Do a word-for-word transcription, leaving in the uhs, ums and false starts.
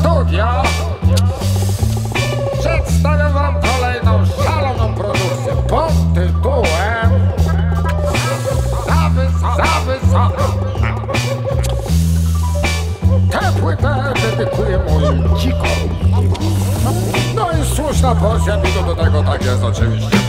studio przedstawiam wam kolejną szaloną produkcję pod tytułem Za wysoko, za wysoko. Tę płytę dedykuję moim dzikom. No i słuszna porcja piwa do tego, tak jest oczywiście.